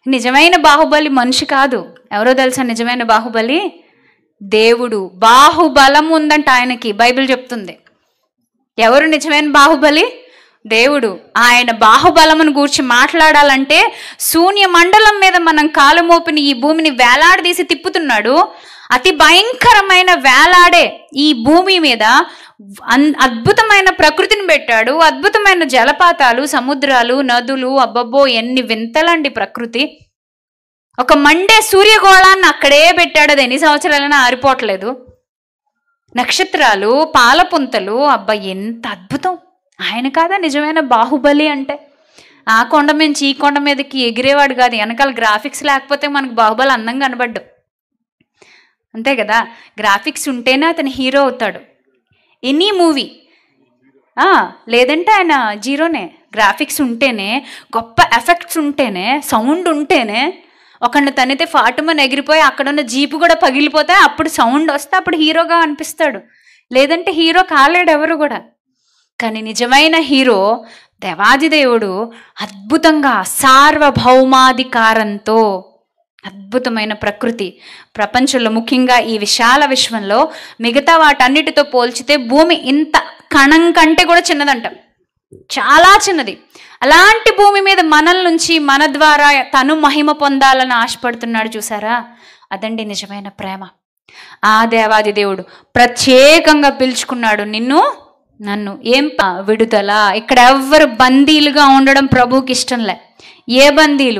నిజమైన బాహుబలి మనిషి కాదు. ఎవరో తెలుసా నిజమైన బాహుబలి? దేవుడు. బాహుబలం ఉందంట ఆయనకి, బైబిల్ చెప్తుంది. ఎవరు నిజమైన బాహుబలి? దేవుడు. ఆయన బాహుబలమును గూర్చి మాట్లాడాలంటే శూన్య మండలం మీద మనం కాలు మోపిని ఈ భూమిని వేలాడదీసి తిప్పుతున్నాడు. అతి భయంకరమైన వేలాడే ఈ భూమి మీద అద్భుతమైన ప్రకృతిని పెట్టాడు. అద్భుతమైన జలపాతాలు, సముద్రాలు, నదులు, అబ్బబ్బో ఎన్ని వింతలండి ప్రకృతి. ఒక మండే సూర్యగోళాన్ని అక్కడే పెట్టాడు. అది ఎన్ని సంవత్సరాలైనా ఆరిపోవట్లేదు. నక్షత్రాలు, పాలపుంతలు, అబ్బా ఎంత అద్భుతం. ఆయన కాదా నిజమైన బాహుబలి అంటే? ఆ కొండ నుంచి ఈ కొండ మీదకి ఎగిరేవాడు కాదు. వెనకాల గ్రాఫిక్స్ లేకపోతే మనకు బాహుబలి అందంగా కనబడ్డు. అంతే కదా, గ్రాఫిక్స్ ఉంటేనే అతను హీరో అవుతాడు ఎనీ మూవీ. లేదంటే ఆయన జీరోనే. గ్రాఫిక్స్ ఉంటేనే, గొప్ప ఎఫెక్ట్స్ ఉంటేనే, సౌండ్ ఉంటేనే, ఒకరిని తనితే ఫాటుమని ఎగిరిపోయి అక్కడున్న జీపు కూడా పగిలిపోతే అప్పుడు సౌండ్ వస్తే అప్పుడు హీరోగా అనిపిస్తాడు. లేదంటే హీరో కాలేడు ఎవరు కూడా. కానీ నిజమైన హీరో దేవాది దేవుడు అద్భుతంగా సార్వభౌమాధికారంతో, అద్భుతమైన ప్రకృతి. ప్రపంచంలో ముఖ్యంగా ఈ విశాల విశ్వంలో మిగతా వాటన్నిటితో పోల్చితే భూమి ఇంత కణం కంటే కూడా చిన్నదంట, చాలా చిన్నది. అలాంటి భూమి మీద మనల నుంచి, మన ద్వారా తను మహిమ పొందాలని ఆశపడుతున్నాడు. చూసారా, అదండి నిజమైన ప్రేమ. ఆ దేవాది దేవుడు ప్రత్యేకంగా పిలుచుకున్నాడు నిన్ను, నన్ను. ఏం విడుదల. ఇక్కడ ఎవ్వరు బందీలుగా ఉండడం ప్రభువుకి ఇష్టంలే. ఏ బందీలు?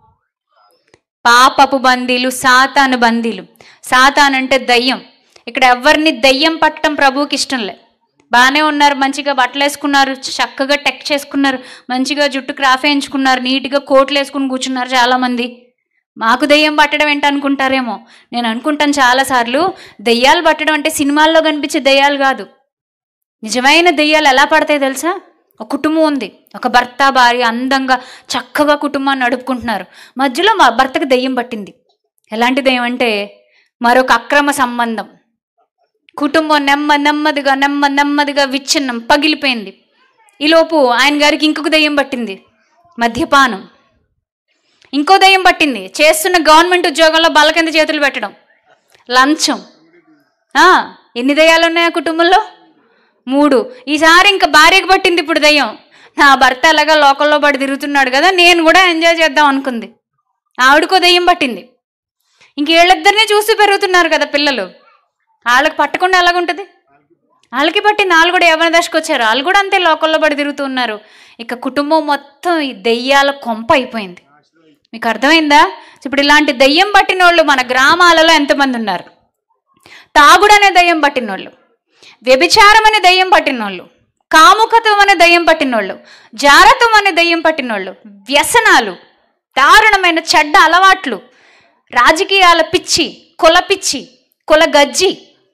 పాపపు బందీలు, సాతాను బందీలు. సాతాను అంటే దయ్యం. ఇక్కడ ఎవరిని దయ్యం పట్టడం ప్రభువుకి ఇష్టంలే. బాగానే ఉన్నారు, మంచిగా బట్టలు వేసుకున్నారు, చక్కగా టెక్ చేసుకున్నారు, మంచిగా జుట్టు క్రాఫ్ వేయించుకున్నారు, నీట్గా కోట్లు వేసుకుని కూర్చున్నారు చాలామంది. మాకు దెయ్యం పట్టడం ఏంటనుకుంటారేమో. నేను అనుకుంటాను చాలాసార్లు, దెయ్యాలు పట్టడం అంటే సినిమాల్లో కనిపించే దెయ్యాలు కాదు. నిజమైన దెయ్యాలు ఎలా పడతాయి తెలుసా? ఒక కుటుంబం ఉంది, ఒక భర్త భార్య అందంగా చక్కగా కుటుంబాన్ని నడుపుకుంటున్నారు. మధ్యలో మా భర్తకు దెయ్యం పట్టింది. ఎలాంటి దెయ్యం అంటే మరొక అక్రమ సంబంధం. కుటుంబం నెమ్మదిగా విచ్ఛిన్నం, పగిలిపోయింది. ఈలోపు ఆయన గారికి ఇంకొక దెయ్యం పట్టింది, మద్యపానం. ఇంకో దెయ్యం పట్టింది, చేస్తున్న గవర్నమెంట్ ఉద్యోగంలో బల్ల కింద చేతులు పెట్టడం, లంచం. ఎన్ని దెయ్యాలు ఉన్నాయి ఆ కుటుంబంలో? 3. ఈసారి ఇంకా భార్యకు పట్టింది ఇప్పుడు దయ్యం. నా భర్త ఎలాగా లోకల్లో పడి తిరుగుతున్నాడు కదా, నేను కూడా ఎంజాయ్ చేద్దాం అనుకుంది. ఆవిడకో దయ్యం పట్టింది. ఇంక వీళ్ళిద్దరినీ చూసి పెరుగుతున్నారు కదా పిల్లలు. వాళ్ళకి పట్టకుండా ఎలాగుంటుంది? వాళ్ళకి పట్టింది. వాళ్ళు కూడా యవ్వన దశకు వచ్చారు, వాళ్ళు కూడా అంతే లోకల్లో పడి తిరుగుతూ ఉన్నారు. ఇక కుటుంబం మొత్తం ఈ దెయ్యాల కొంప అయిపోయింది. మీకు అర్థమైందా? ఇప్పుడు ఇలాంటి దెయ్యం పట్టిన వాళ్ళు మన గ్రామాలలో ఎంతమంది ఉన్నారు? తాగుడు అనే దెయ్యం పట్టినోళ్ళు, వ్యభిచారం అనే దెయ్యం పట్టినోళ్ళు, కాముకత్వం అనే దెయ్యం పట్టినోళ్ళు, జారత్వం అనే దెయ్యం పట్టినోళ్ళు, వ్యసనాలు, దారుణమైన చెడ్డ అలవాట్లు, రాజకీయాల పిచ్చి, కుల పిచ్చి, కుల గజ్జి,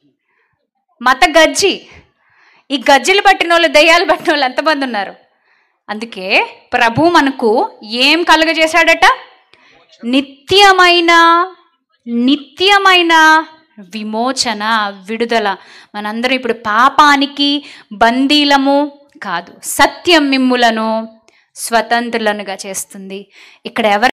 మత గజ్జి. ఈ గజ్జిలు పట్టిన వాళ్ళు, దెయ్యాలు పట్టిన వాళ్ళు ఎంతమంది ఉన్నారు? అందుకే ప్రభు మనకు ఏం కలుగజేశాడట? నిత్యమైన విమోచన, విడుదల. మనందరం ఇప్పుడు పాపానికి బందీలము కాదు, సత్యం మిమ్ములను స్వతంత్రులనుగా చేస్తుంది. ఇక్కడ ఎవరు